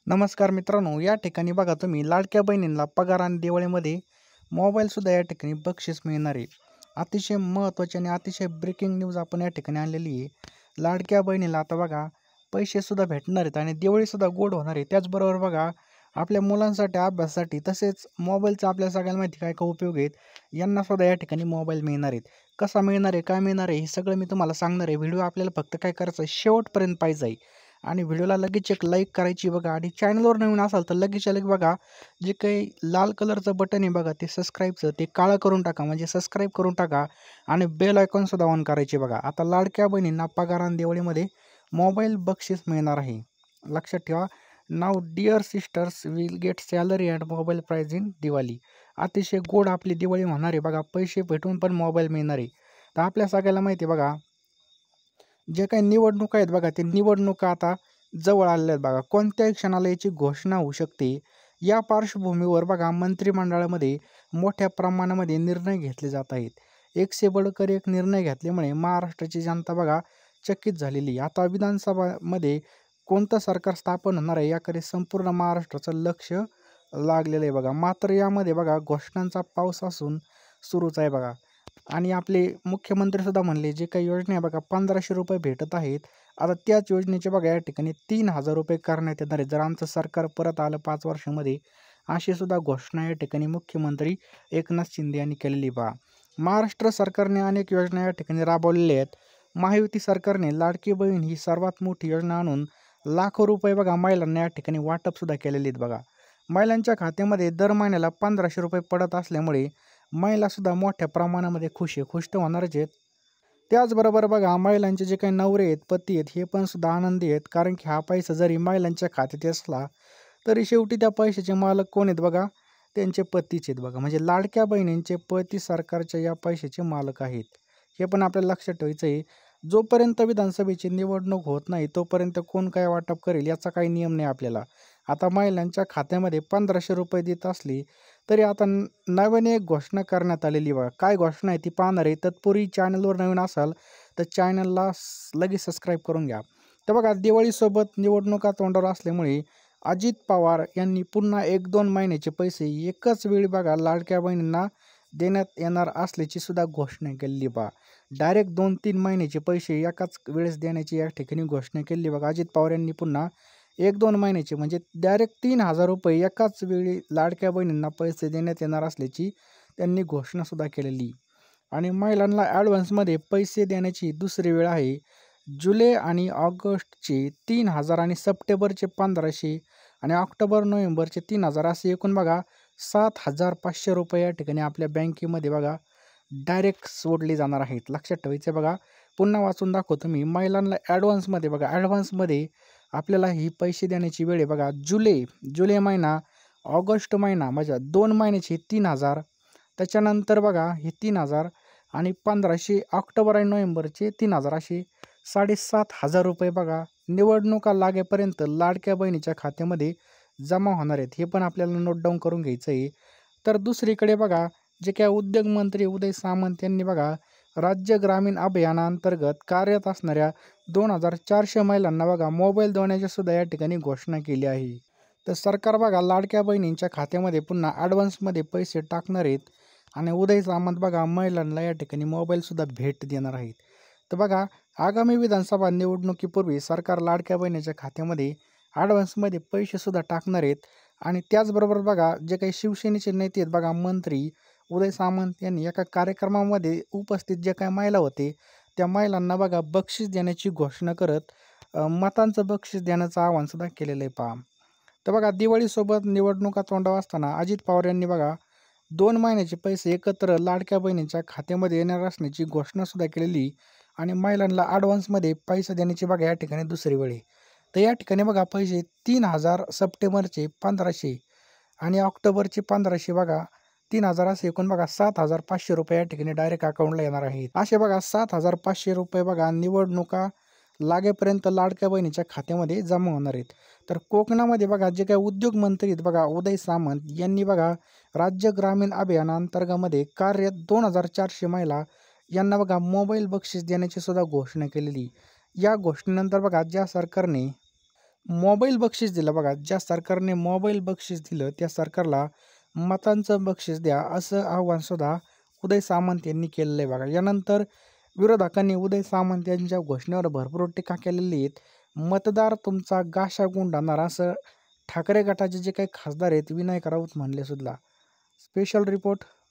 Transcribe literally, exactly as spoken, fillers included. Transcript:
नमस्कार मित्रांनो, या ठिकाणी बघा तुम्ही लाडक्या बहिणींना पगार आणि दिवाळीमध्ये मोबाईलसुद्धा या ठिकाणी बक्षीस मिळणार आहे. अतिशय महत्त्वाची आणि अतिशय ब्रेकिंग न्यूज आपण या ठिकाणी आणलेली आहे. लाडक्या बहिणीला आता बघा पैसेसुद्धा भेटणार आहेत आणि दिवाळीसुद्धा गोड होणार आहे. त्याचबरोबर बघा आपल्या मुलांसाठी, अभ्यासासाठी तसेच मोबाईलचा आपल्या सगळ्यांना माहिती काय काय उपयोग आहेत, यांनासुद्धा या ठिकाणी मोबाईल मिळणार आहेत. कसा मिळणार आहे, काय मिळणार आहे, हे सगळं मी तुम्हाला सांगणार आहे. व्हिडिओ आपल्याला फक्त काय करायचं आहे, शेवटपर्यंत पाहिजे आहे. आणि व्हिडिओला लगेच एक लाईक करायची बघा आणि चॅनलवर नवीन असाल तर लगेच लगेच बघा जे काही लाल कलरचं बटन आहे बघा ते सबस्क्राईबचं ते काळं करून टाका म्हणजे सबस्क्राईब करून टाका आणि बेल आयकॉनसुद्धा ऑन करायचे बघा. आता लाडक्या बहिणींना पगार आणि दिवाळीमध्ये मोबाईल बक्षीस मिळणार आहे. लक्षात ठेवा. नाव dear sisters will get salary and mobile prize in Diwali. अतिशय गोड आपली दिवाळी होणार आहे बघा. पैसे भेटून पण मोबाईल मिळणार आहे. तर आपल्या सगळ्याला माहिती आहे बघा जे काही निवडणुका आहेत बघा, ते निवडणुका आता जवळ आलेल्या आहेत बघा. कोणत्याही क्षणाला याची घोषणा होऊ शकते. या पार्श्वभूमीवर बघा मंत्रिमंडळामध्ये मोठ्या प्रमाणामध्ये निर्णय घेतले जात आहेत. एक से बडकर एक निर्णय घेतल्यामुळे महाराष्ट्राची जनता बघा चकित झालेली. आता विधानसभामध्ये कोणतं सरकार स्थापन होणार आहे याकडे संपूर्ण महाराष्ट्राचं लक्ष लागलेलं आहे बघा. मात्र यामध्ये बघा घोषणांचा पाऊस असून सुरूच आहे बघा. आणि आपले मुख्यमंत्रीसुद्धा म्हणले जे काही योजना आहे बघा पंधराशे रुपये भेटत आहेत. आता त्याच योजनेचे बघा या ठिकाणी तीन हजार रुपये करण्यात येणार आहे जर आमचं सरकार परत आलं पाच वर्षामध्ये. अशी सुद्धा घोषणा या ठिकाणी मुख्यमंत्री एकनाथ शिंदे यांनी केलेली पहा. महाराष्ट्र सरकारने अनेक योजना या ठिकाणी राबवलेल्या आहेत. महायुती सरकारने लाडकी बहीण ही सर्वात मोठी योजना आणून लाखो रुपये बघा महिलांना या ठिकाणी वाटपसुद्धा केलेले आहेत बघा. महिलांच्या खात्यामध्ये दर महिन्याला पंधराशे रुपये पडत असल्यामुळे महिलासुद्धा मोठ्या प्रमाणामध्ये खुश आहे. खुश तर होणारच आहेत. त्याचबरोबर बघा महिलांचे जे काही नवरे आहेत, पती आहेत, हे पण सुद्धा आनंदी आहेत. कारण की हा पैसा जरी महिलांच्या खात्यात असला तरी शेवटी त्या पैशाचे मालक कोण आहेत बघा, त्यांचे पतीच आहेत बघा. म्हणजे लाडक्या बहिणींचे पती सरकारच्या या पैशाचे मालक आहेत. हे पण आपल्याला लक्षात ठेवायचं आहे. जोपर्यंत विधानसभेची निवडणूक होत नाही तोपर्यंत कोण काय वाटप करेल याचा काही नियम नाही आपल्याला. आता महिलांच्या खात्यामध्ये पंधराशे रुपये देत असली तरी आता नव्याने एक घोषणा करण्यात आलेली बघा. काय घोषणा आहे ती पाहणार आहे. तत्पूर्वी चॅनलवर नवीन असाल तर चॅनलला लगेच सबस्क्राईब करून घ्या. तर बघा दिवाळीसोबत निवडणुका तोंडावर असल्यामुळे अजित पवार यांनी पुन्हा एक दोन महिन्याचे पैसे एकाच वेळी बघा लाडक्या बहिणींना देण्यात येणार असल्याची सुद्धा घोषणा केलेली बघा. डायरेक्ट दोन तीन महिन्याचे पैसे एकाच वेळेस देण्याची या ठिकाणी घोषणा केलेली बघा. अजित पवार यांनी पुन्हा एक दोन महिन्याचे म्हणजे डायरेक्ट तीन हजार रुपये एकाच वेळी लाडक्या बहिणींना पैसे देण्यात येणार असल्याची त्यांनी घोषणासुद्धा केलेली. आणि महिलांना ॲडव्हान्समध्ये पैसे देण्याची दुसरी वेळ आहे. जुलै आणि ऑगस्टचे तीन हजार आणि सप्टेंबरचे पंधराशे आणि ऑक्टोबर नोव्हेंबरचे तीन हजार असे एकूण बघा सात हजार पाचशे रुपये या ठिकाणी आपल्या बँकेमध्ये बघा डायरेक्ट सोडले जाणार आहेत. लक्षात ठेवायचं बघा. पुन्हा वाचून दाखवतो मी. महिलांना ॲडव्हान्समध्ये बघा ॲडव्हान्समध्ये आपल्याला ही पैसे देण्याची वेळ आहे बघा. जुलै जुलै महिना, ऑगस्ट महिना म्हणजे दोन महिन्याचे तीन हजार, त्याच्यानंतर बघा हे तीन हजार आणि पंधराशे ऑक्टोबर आणि नोव्हेंबरचे तीन हजार असे साडेसात हजार रुपये बघा निवडणुका लागेपर्यंत लाडक्या बहिणीच्या खात्यामध्ये जमा होणार आहेत. हे पण आपल्याला नोट डाऊन करून घ्यायचं आहे. तर दुसरीकडे बघा जे काय उद्योगमंत्री उदय सामंत यांनी बघा राज्य ग्रामीण अभियानाअंतर्गत कार्यरत असणाऱ्या दोन हजार चारशे महिलांना बघा मोबाईल देण्याची सुद्धा या ठिकाणी घोषणा केली आहे. तर सरकार बघा लाडक्या बहिणींच्या खात्यामध्ये पुन्हा ॲडव्हान्समध्ये पैसे टाकणार आहेत आणि उदय सामंत बघा महिलांना या ठिकाणी मोबाईलसुद्धा भेट देणार आहेत. तर बघा आगामी विधानसभा निवडणुकीपूर्वी सरकार लाडक्या बहिणीच्या खात्यामध्ये ॲडव्हान्समध्ये पैसेसुद्धा टाकणार आहेत. आणि त्याचबरोबर बघा जे काही शिवसेनेचे नेते आहेत बघा मंत्री उदय सामंत यांनी एका कार्यक्रमामध्ये उपस्थित जे काही महिला होते त्या महिलांना बघा बक्षीस देण्याची घोषणा करत मतांचं बक्षीस देण्याचं आवाहनसुद्धा केलेलं आहे पहा. तर बघा दिवाळीसोबत निवडणुका तोंडावर असताना अजित पवार यांनी बघा दोन महिन्याचे पैसे एकत्र लाडक्या बहिणींच्या खात्यामध्ये येणार असण्याची घोषणासुद्धा केलेली आणि महिलांना ॲडव्हान्समध्ये पैसे देण्याची बघा या ठिकाणी दुसरी वेळ आहे. तर या ठिकाणी बघा पैसे तीन हजार सप्टेंबरचे पंधराशे आणि ऑक्टोबरचे पंधराशे बघा तीन हजार असे एकूण बघा सात हजार पाचशे रुपये या ठिकाणी डायरेक्ट अकाउंटला येणार आहेत. असे बघा सात हजार पाचशे रुपये बघा निवडणुका लागेपर्यंत लाडक्या बहिणीच्या खात्यामध्ये जमा होणार आहेत. तर कोकणामध्ये बघा जे काही उद्योगमंत्री आहेत बघा उदय सामंत यांनी बघा राज्य ग्रामीण अभियानांतर्गतमध्ये कार्यरत दोन हजार चारशे महिला यांना बघा मोबाईल बक्षीस देण्याची सुद्धा घोषणा केलेली. या घोषणेनंतर बघा ज्या सरकारने मोबाईल बक्षीस दिलं बघा. ज्या सरकारने मोबाईल बक्षीस दिलं त्या सरकारला मतांचं बक्षीस द्या असं आव्हान सुद्धा उदय सामंत यांनी केलेलं आहे बघा. यानंतर विरोधकांनी उदय सामंत यांच्या घोषणेवर भरपूर टीका केलेली आहेत. मतदार तुमचा गाशा गुंडाळणार असं ठाकरे गटाचे जे काही खासदार आहेत विनायक राऊत म्हणले सुद्धा. Special report